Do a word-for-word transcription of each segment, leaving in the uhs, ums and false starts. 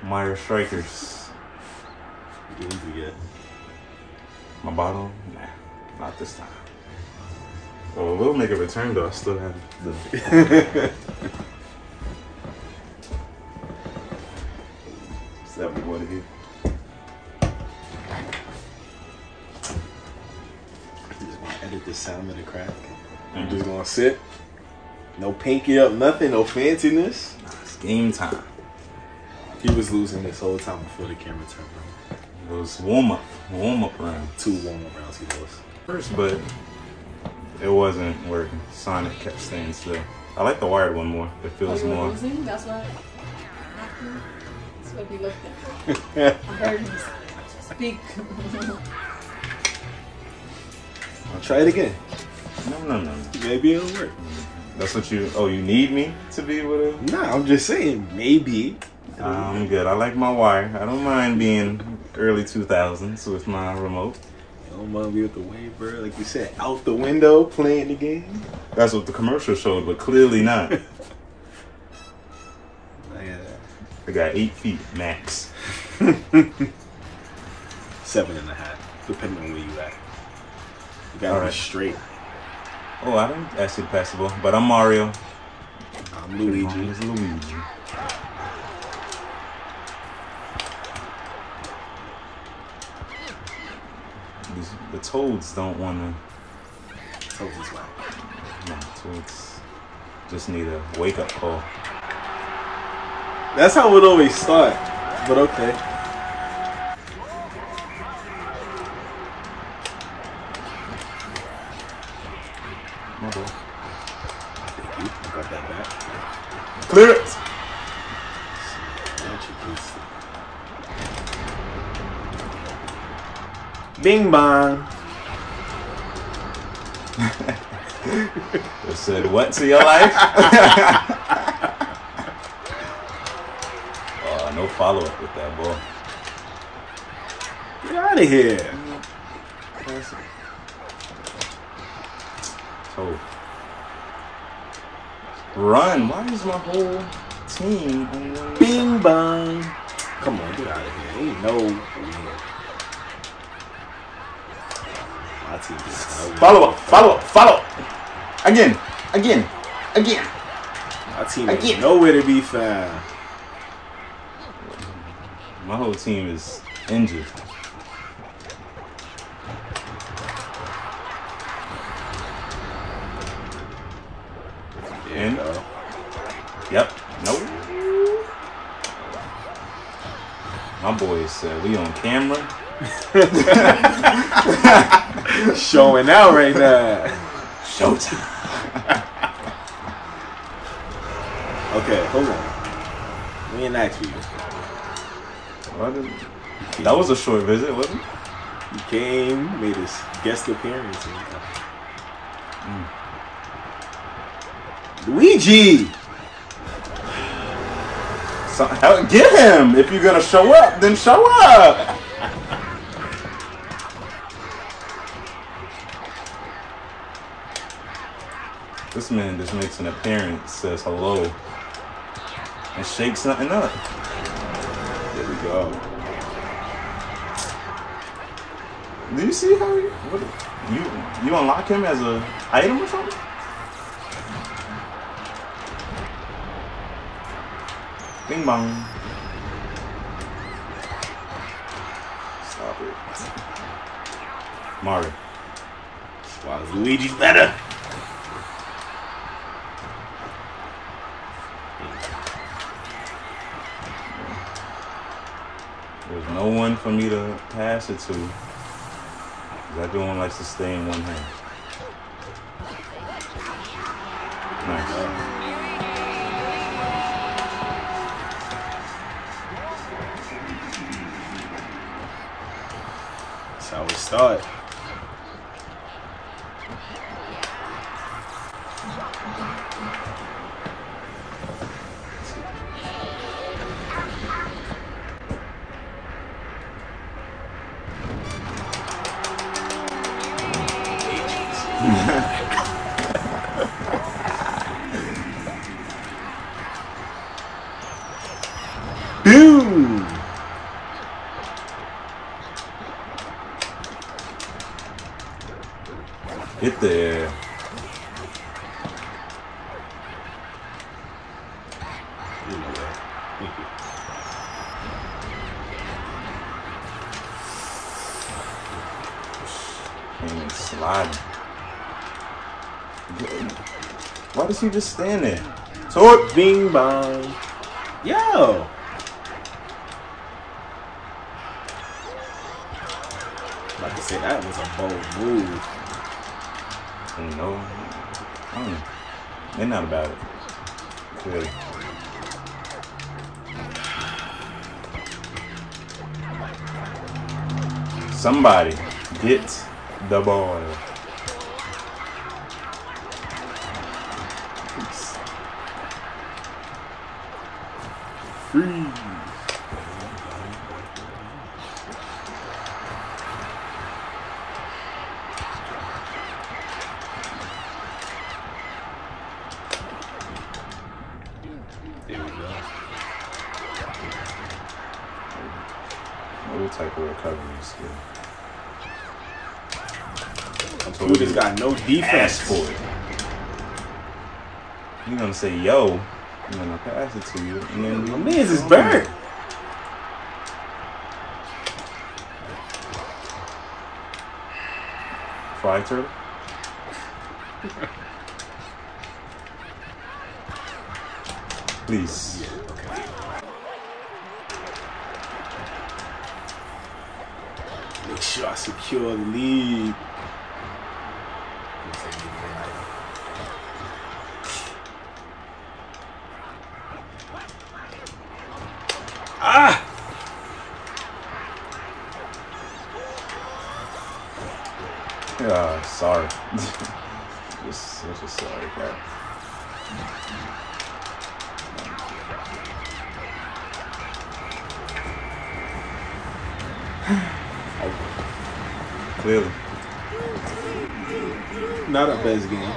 Meyer Strikers. What games we get? My bottle? Nah, not this time. Oh, we'll make a return though. I still have the. seventy-one here. I'm just gonna edit the sound of the crack. I'm just gonna sit. No pinky up, nothing, no fanciness. Nah, it's game time. He was losing this whole time before the camera turned on. It was warm up, warm up round. Two warm up rounds he lost. First, but it wasn't working. Sonic kept staying still. I like the wired one more. It feels oh, you more. Were losing? That's what. That's what he looked at. I heard him speak. I'll try it again. No, no, no, no. Maybe it'll work. That's what you. Oh, you need me to be with a. Nah, I'm just saying maybe. I'm good. I like my wire. I don't mind being early two thousands with my remote. You don't mind me with the wave, bro. Like you said, out the window playing the game. That's what the commercial showed, but clearly not. Yeah. I got eight feet max. Seven and a half, depending on where you at. You gotta All be right. straight. Oh, I didn't ask you to pass the ball, but I'm Mario. I'm Luigi. It's Luigi. These, the toads don't want to. Toes is whack. No, toads just need a wake up call. That's how it always start. But okay. My ball. Thank you. I got that back. Clear it! Bing bong. It said what to your life? Oh, no follow up with that ball. Get out of here. So, run. Why is my whole team on one Bing bong. Come on, get out of here. Ain't no. My team is Follow up, follow up, follow up. Again, again, again. My team Again. is nowhere to be found. My whole team is injured. In. No. Yep. Nope. My boys said we on camera. Showing out right now. Showtime. Okay, hold on. We ain't asked for you. What is- That was a short visit, wasn't it? He came, made his guest appearance. Mm. Luigi! So, hell, get him! If you're gonna show up, then show up! This man just makes an appearance, says hello, and shakes something up. There we go. Do you see how he, what, you you unlock him as a item or something? Bing bong. Stop it. Mario. Wow, Luigi's better. There's no one for me to pass it to. That dude likes to stay in one hand. Nice. That's how we start. Boom! sliding. Why does he just stand there? Torch! Bing bong. Yo! Like I said, that was a bold move. No. Mm. They're not about it. Clearly. Somebody get the ball. Freeze. There we go. What type of recovery skill? Dude has got no defense for it. You're gonna say yo, I'm gonna pass it to you, and then my man's is burnt. Fried turtle. Please. Yeah, okay. Make sure I secure the lead. Ah! Yeah, sorry. Just such a sorry guy. Clearly. Not a best game.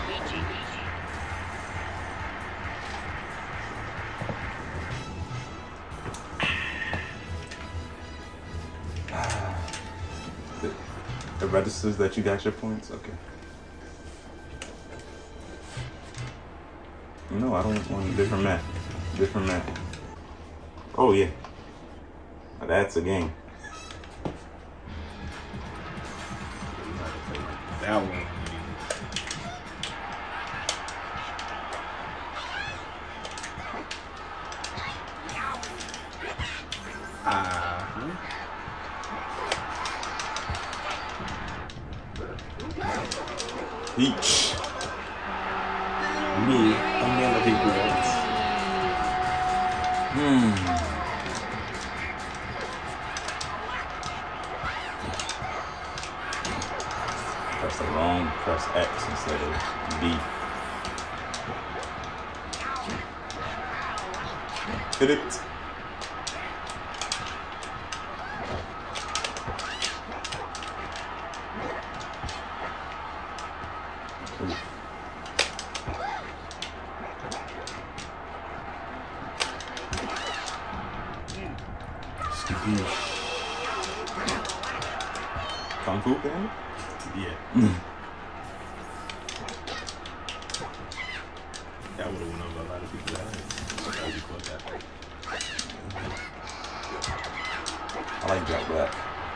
It registers that you got your points? Okay. No, I don't want a different map. Different map. Oh, yeah. Now that's a game. That one. Ah. Each. Me, a man of ignorance. Hmm. Press the wrong, press X instead of B. Hit it. Kung Fu Panda? Yeah. Mm. That would have went over a lot of people's eyes. How you caught that? I like Jack Black.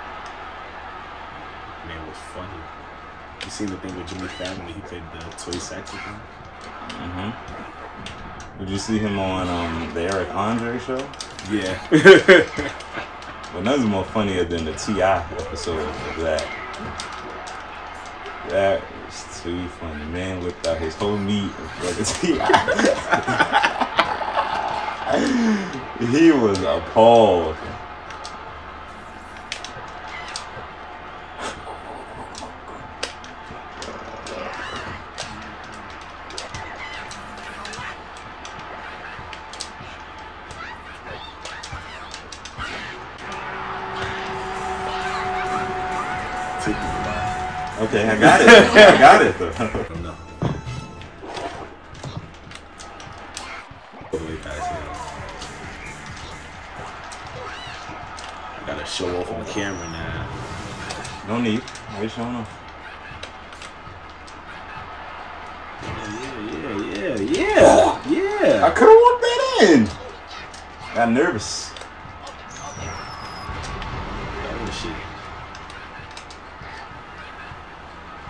Man, it was funny. You seen the thing with Jimmy Fallon when he played the toy saxophone? Mm-hmm. Did you see him on um, the Eric Andre show? Yeah. But nothing's more funnier than the T I episode of that. That was too funny. Man whipped out his whole meat for the T I. He was appalled. Okay, I got it. I got it though. I don't know. Way past him. I gotta show off on camera now. No need. Wait, showing off. Yeah, yeah, yeah, yeah, yeah. I could have walked that in. Got nervous. That was shit.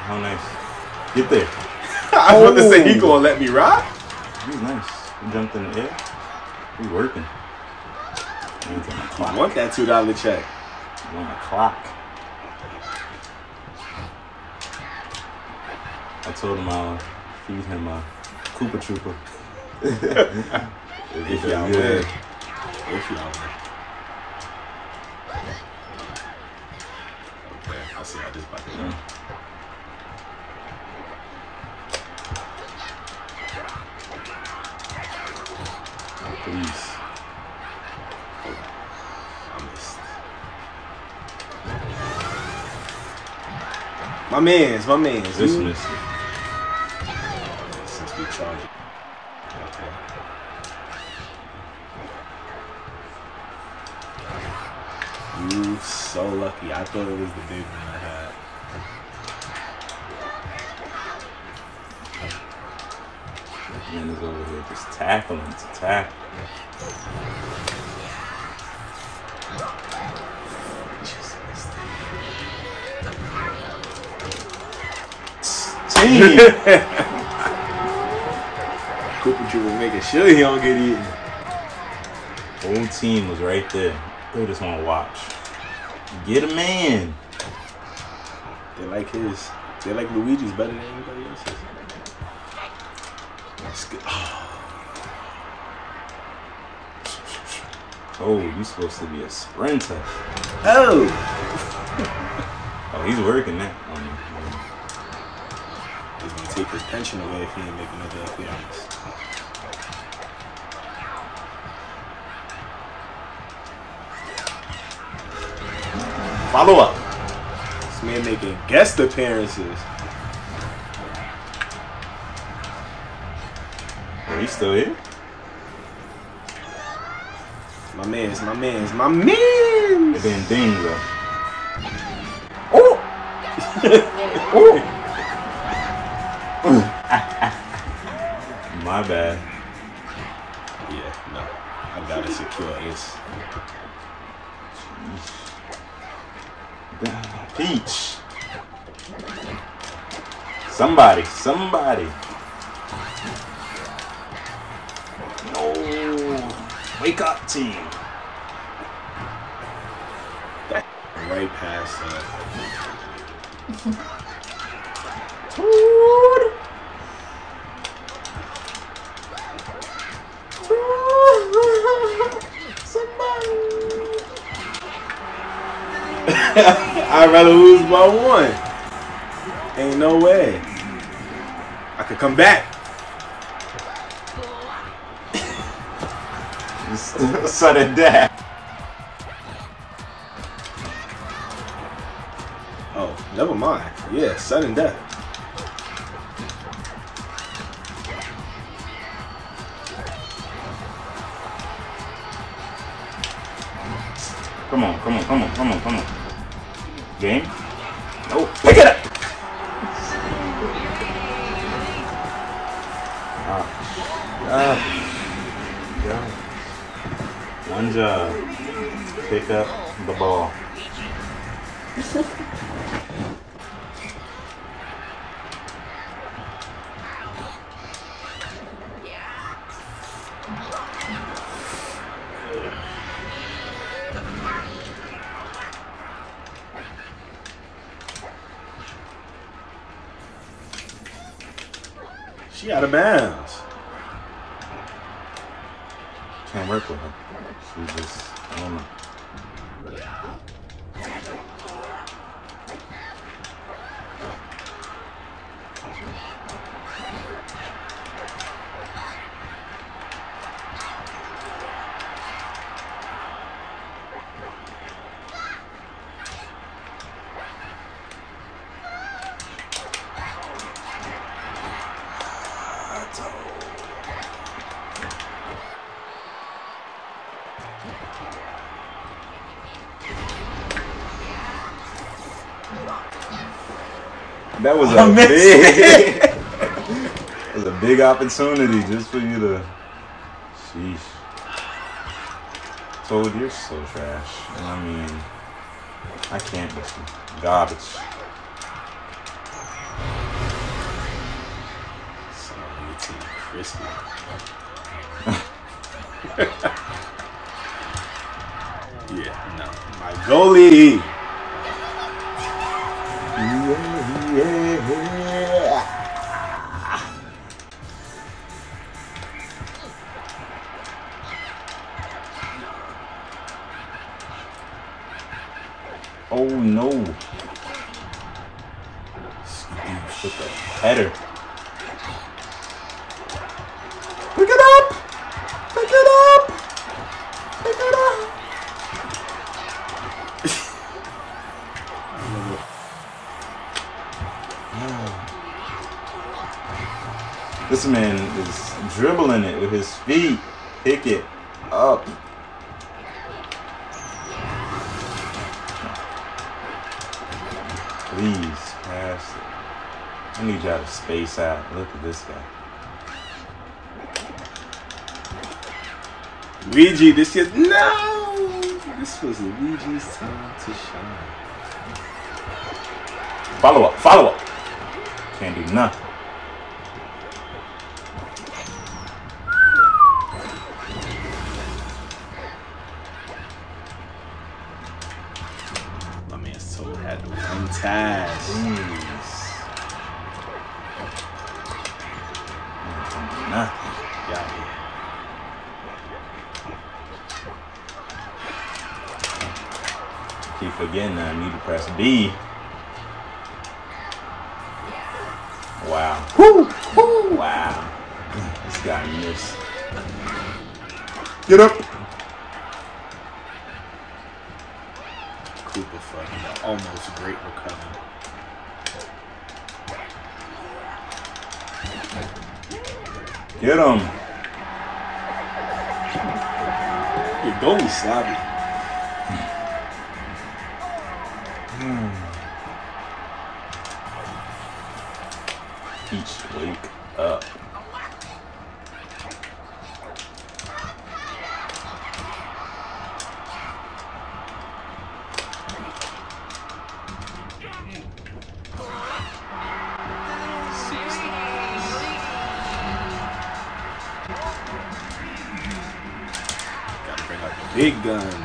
How nice. Get there. I was about to say he gonna let me rock. He's nice. He jumped in the air. He's working. He's on the I clock. want that two dollar check. He's on the clock. I told him I'll feed him a Koopa Troopa. If y'all win. If y'all win. Okay, I see how this about to go. Please. I missed. My man's, my man's. This You- missed it. Since we charge it. Okay. You so lucky. I thought it was the big one I had. Man is over here just tackling to tackle. Just missed Team. it. Cooper Trooper making sure he don't get eaten. Whole team was right there. They just want to watch. Get a man. They like his. They like Luigi's better than anybody else's. That's good. Oh, you supposed to be a sprinter. Oh! Oh, he's working that. Um, He's gonna take his pension away if he ain't make another appearance. follow up. This man making guest appearances. Are you still here? My man's, my man's, my man's. It been ding though. Oh! My bad. Yeah, no. I gotta secure this. Peach. Somebody, somebody. No. Wake up, team. Right past uh I'd rather lose by one. Ain't no way. I could come back. Sudden death. Oh, never mind. Yeah, sudden death. Come on, come on, come on, come on, come on. Game? No. Pick it up! Ah. Ah. Yeah. One job. Pick up the ball. She out of bounds. Can't work with her. She just, I don't know. That was a big, that was a big opportunity just for you to. Sheesh. Toad, you're so trash. And I mean, I can't with you. Garbage. crispy. Yeah, no. My goalie. Yeah, yeah. Oh no. With the header. Pick it up! Pick it up! Pick it up! This man is dribbling it with his feet. Pick it up. Please pass it. I need y'all to space out. Look at this guy. Luigi, this is no. This was Luigi's time to shine. Follow up, follow up. Can't do nothing. My man so had the one task. Nothing. Yeah, yeah. Keep forgetting I need to press B. Wow. Woo! Woo! Wow. This guy missed. Get up! Cooper fucking almost great recovery. Get him! Your goalie sloppy. Peach, wake up. Gotta bring out the big guns.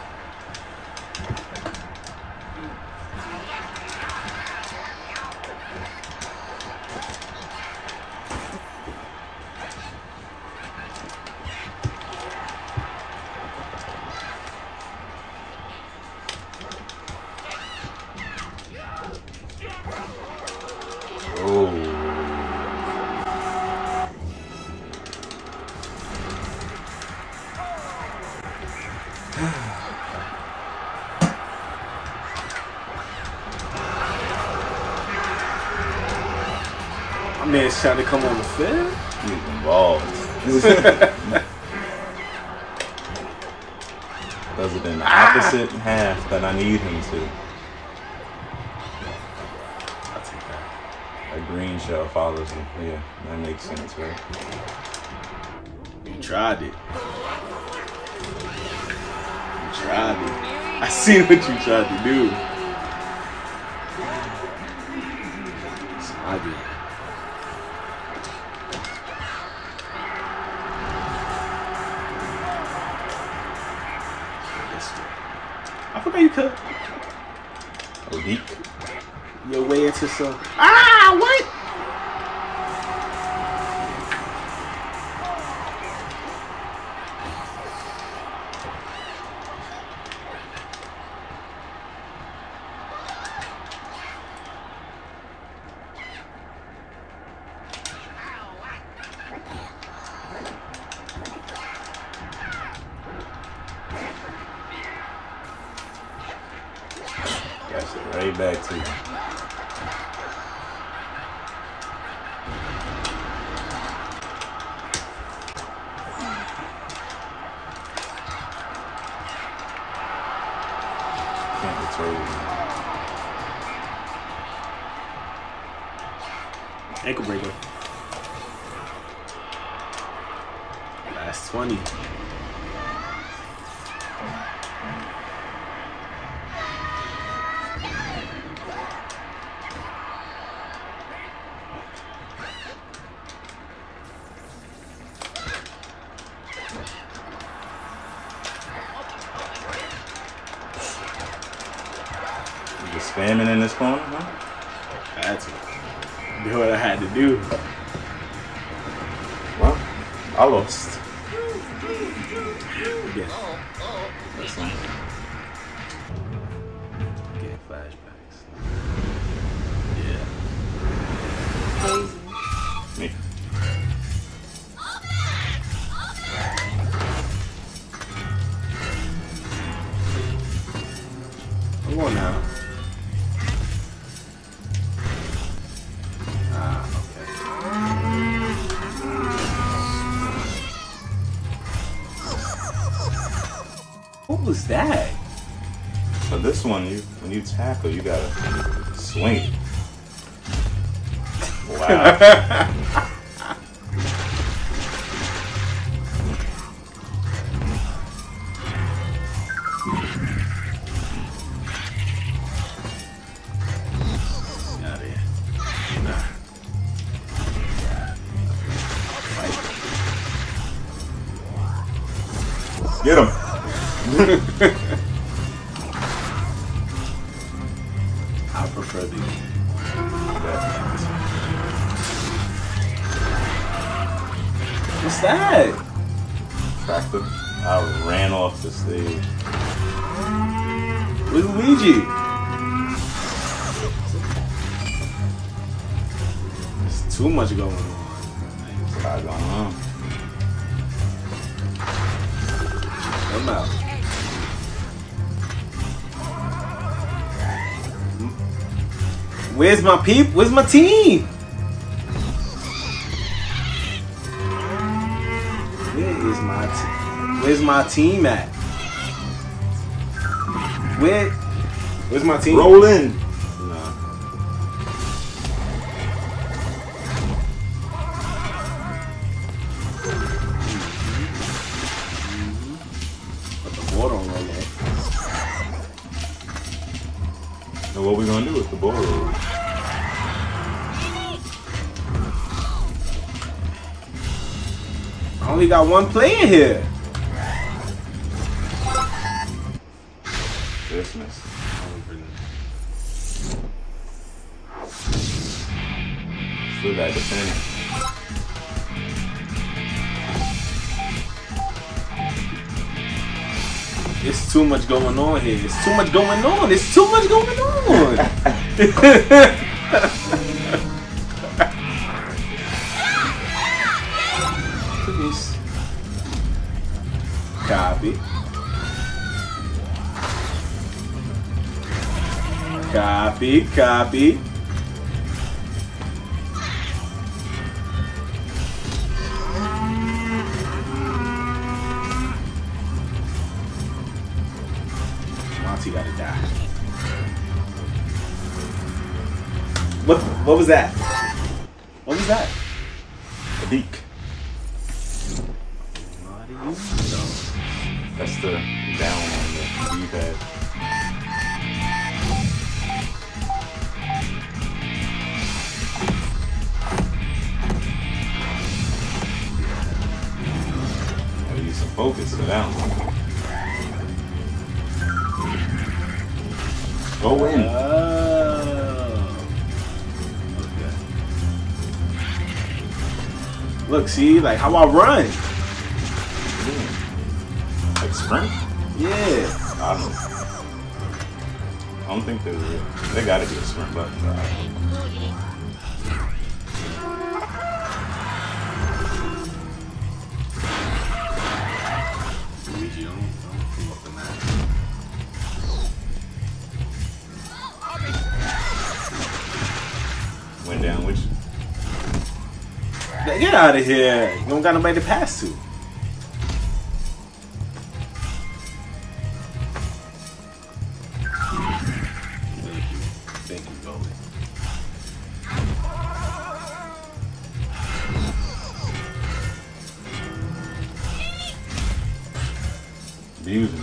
Man's trying to come on the field. He's involved. Does it in the opposite half that I need him to. I'll take that. A green shell follows him. Yeah, that makes sense, right? You tried it. You tried it. I see what you tried to do. It's my game. I forgot you could. Odeek. Your way into some. Ah, what? That's it right back to you. Can't return. Ankle breaker. Last twenty. Spamming in this corner, huh? That's what I had to do. Well, I lost. Yeah. Listen. Get flashbacks. Yeah. Crazy. Me. Come on now. Ah, okay. What was that? So this one, you when you tackle, you gotta swing it. Wow. Out here. Nah. Get him. I prefer the. What's that? Tractor. I ran off the stage. Where's Luigi? There's too much going on. What's going on? I'm out. Where's my peep? Where's my team? Where is my team? Where's my team at? Where? Where's my team? Roll in. No. But the ball don't roll in. So what we gonna do with the ball roll? I only got one player here. Christmas. Still got defend. It's too much going on here. It's too much going on. It's too much going on. Please. Copy. Copy. Copy. Monty gotta die. What? What was that? What was that? A beak. What do you know? That's the down on the D-pad. Gotta use some focus for that one. Go in. Oh. Okay. Look, see, like how I run. Like sprint? Yeah. I don't I don't think there's a, there gotta be a sprint button. But I don't know. Luigi, don't, don't come up in that. Went down with you. Get out of here. You don't got nobody to pass to. Thank you. Thank you, goalie. Abusing me.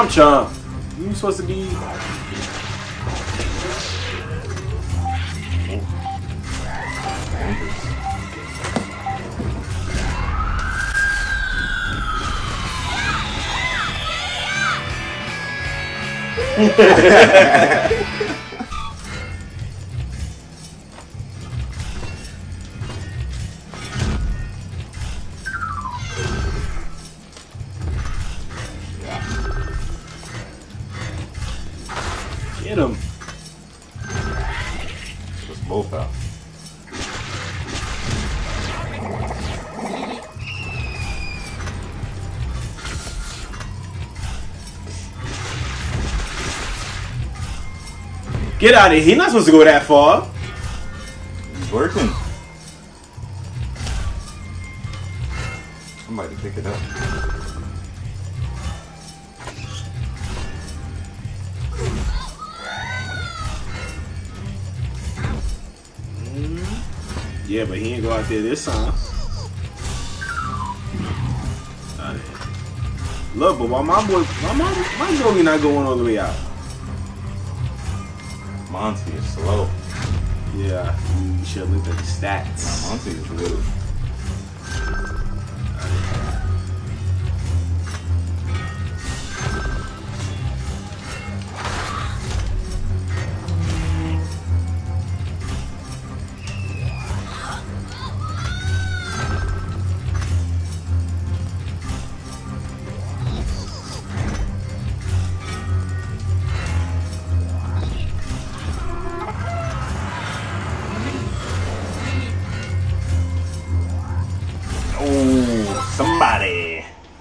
Chomp chomp. You supposed to be. Get him. Let's both out. Get out of here. He's not supposed to go that far. He's working. Somebody pick it up. Yeah, but he ain't go out there this time. Out here. Look, but why my boy, why my, my Yogi not going all the way out? Monty is slow. Yeah, you should have looked at the stats. Monty is little. Somebody.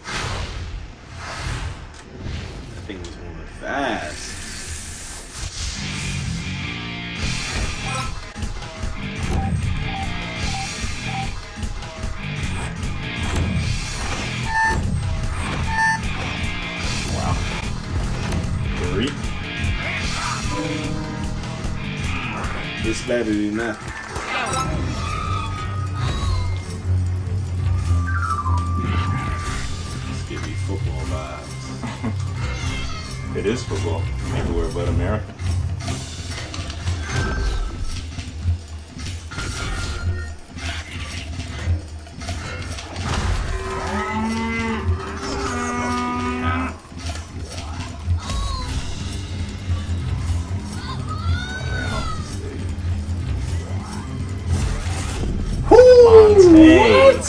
That thing was moving fast. Wow. Three. It's better than that. Football vibes. It is football. Everywhere but America. What?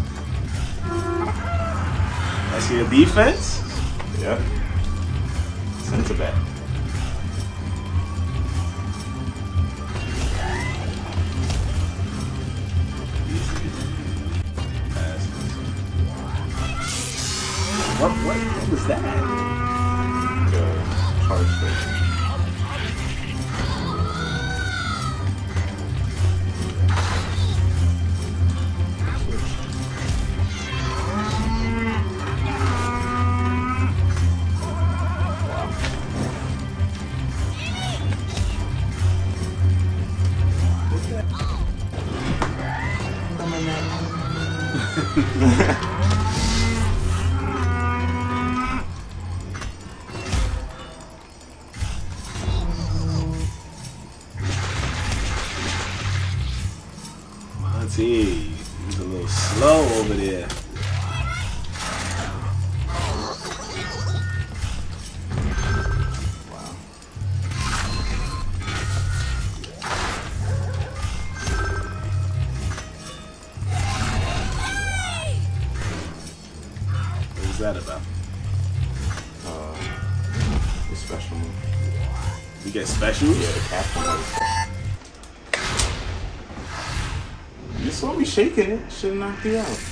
That's your defense? Yep. Center back. What, what, what was that? Uh, charge straight. Monty, he's a little slow over there. What's that about? Uh, the special move. You get special? Yeah, the captain move. You saw me shaking it. Should have knocked you out.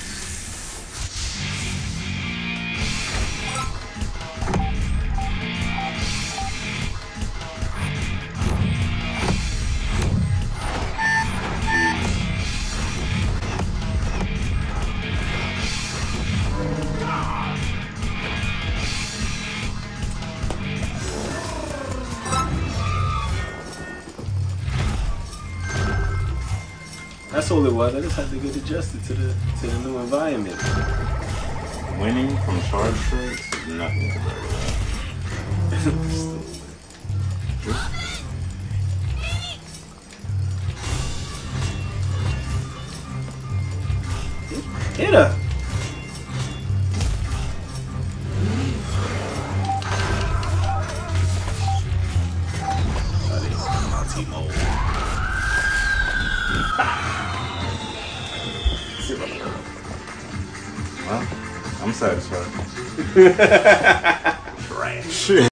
That's all it was. I just had to get adjusted to the to the new environment. Winning from charge strikes is nothing compared to that. Hit her. Well, I'm satisfied. Trash. Shit.